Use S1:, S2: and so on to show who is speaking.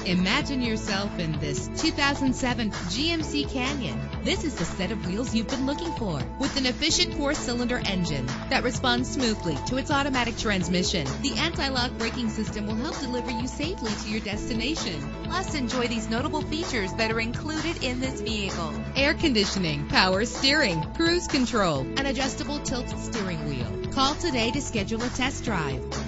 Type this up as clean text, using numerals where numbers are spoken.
S1: Imagine yourself in this 2007 GMC Canyon. This is the set of wheels you've been looking for, with an efficient 4-cylinder engine that responds smoothly to its automatic transmission. The anti-lock braking system will help deliver you safely to your destination. Plus, enjoy these notable features that are included in this vehicle: air conditioning, power steering, cruise control, an adjustable tilt steering wheel. Call today to schedule a test drive.